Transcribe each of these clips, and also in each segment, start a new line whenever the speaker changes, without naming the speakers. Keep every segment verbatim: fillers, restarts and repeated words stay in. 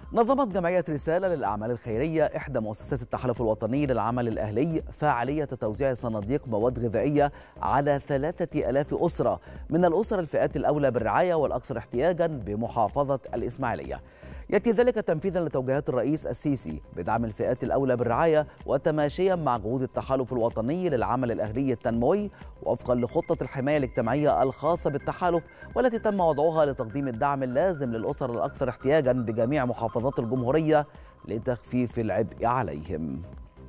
نظمت جمعية رسالة للأعمال الخيرية إحدى مؤسسات التحالف الوطني للعمل الأهلي فعالية توزيع صناديق مواد غذائية على ثلاثة آلاف أسرة من الأسر الفئات الأولى بالرعاية والأكثر احتياجا بمحافظة الإسماعيلية. يأتي ذلك تنفيذا لتوجيهات الرئيس السيسي بدعم الفئات الأولى بالرعاية وتماشيا مع جهود التحالف الوطني للعمل الأهلي التنموي وفقا لخطة الحماية الاجتماعية الخاصة بالتحالف والتي تم وضعها لتقديم الدعم اللازم للأسر الأكثر احتياجا بجميع محافظات الجمهورية لتخفيف العبء عليهم.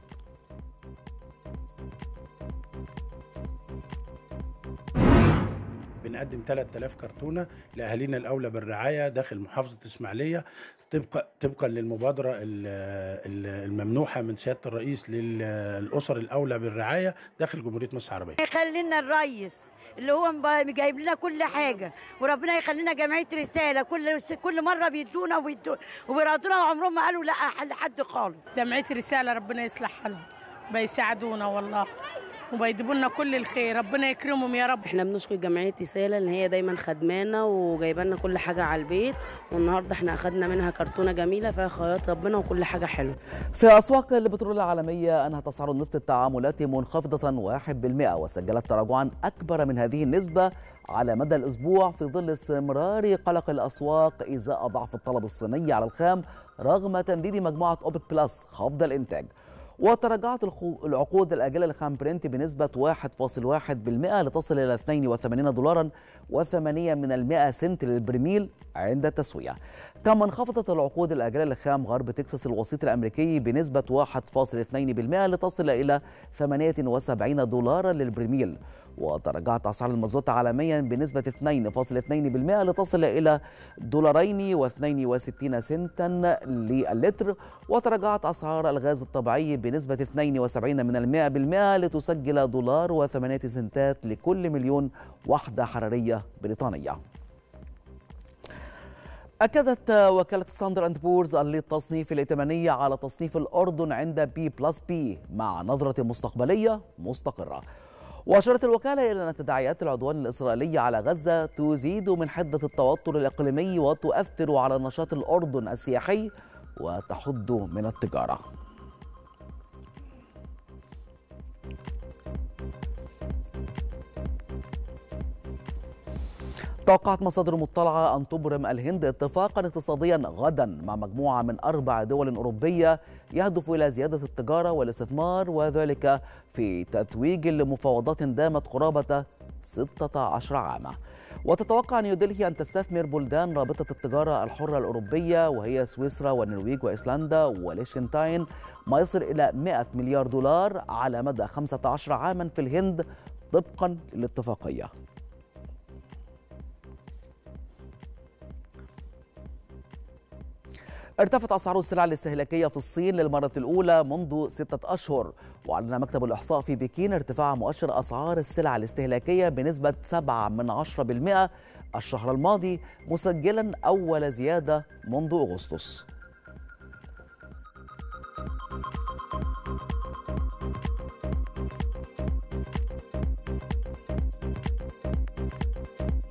بنقدم ثلاثة آلاف كرتونه لاهالينا الاولى بالرعايه داخل محافظه الاسماعيليه طبقا طبقا للمبادره الممنوحه من سياده الرئيس للاسر الاولى بالرعايه داخل جمهوريه مصر العربيه.
يخلينا الرئيس اللي هو جايب لنا كل حاجه، وربنا يخلينا جمعيه رساله كل كل مره بيدونا وبيرضونا وعمرهم ما قالوا لا لحد خالص.
جمعيه رساله ربنا يصلح حالهم بيساعدونا والله وبيجيبوا لنا كل الخير، ربنا يكرمهم يا رب.
احنا بنشكر جمعيه رساله ان هي دايما خدمانا وجايبه لنا كل حاجه على البيت، والنهارده احنا اخذنا منها كرتونه جميله فيها خيرات ربنا وكل حاجه حلوه.
في اسواق البترول العالميه انهت اسعار النفط التعاملات منخفضه واحد بالمئة وسجلت تراجعا اكبر من هذه النسبه على مدى الاسبوع في ظل استمرار قلق الاسواق ازاء ضعف الطلب الصيني على الخام رغم تنديد مجموعه اوبك بلس خفض الانتاج. وتراجعت العقود الآجلة للخام برنت بنسبة واحد فاصل واحد بالمئة لتصل إلى اثنين وثمانين دولارا وثمانية من المئة سنت للبرميل عند التسوية. كما انخفضت العقود الآجلة لخام غرب تكساس الوسيط الأمريكي بنسبة واحد فاصل اثنين بالمئة لتصل إلى ثمانية وسبعين دولارا للبرميل. وتراجعت أسعار المازوت عالميا بنسبة اثنين فاصل اثنين بالمئة لتصل إلى دولارين واثنين وستين سنتا للتر. وتراجعت أسعار الغاز الطبيعي بنسبة اثنين وسبعين من المئة بالمئة لتسجل دولار وثمانية سنتات لكل مليون وحدة حرارية بريطانية. أكدت وكالة ستاندرد أند بورز التصنيف الائتماني على تصنيف الأردن عند بي بلس بي مع نظرة مستقبلية مستقرة. وأشارت الوكالة إلى أن تداعيات العدوان الإسرائيلي على غزة تزيد من حدة التوتر الإقليمي وتؤثر على نشاط الأردن السياحي وتحد من التجارة. توقعت مصادر مطلعة أن تبرم الهند اتفاقا اقتصاديا غدا مع مجموعة من أربع دول أوروبية يهدف إلى زيادة التجارة والاستثمار وذلك في تتويج لمفاوضات دامت قرابة ستة عشر عاما. وتتوقع نيودلهي أن تستثمر بلدان رابطة التجارة الحرة الأوروبية وهي سويسرا والنرويج وإيسلندا وليشتنتاين ما يصل إلى مئة مليار دولار على مدى خمسة عشر عاما في الهند طبقا للاتفاقية. ارتفعت أسعار السلع الاستهلاكية في الصين للمرة الأولى منذ ستة أشهر. وأعلن مكتب الإحصاء في بكين ارتفاع مؤشر أسعار السلع الاستهلاكية بنسبة سبعة من عشرة بالمئة الشهر الماضي مسجلا أول زيادة منذ أغسطس.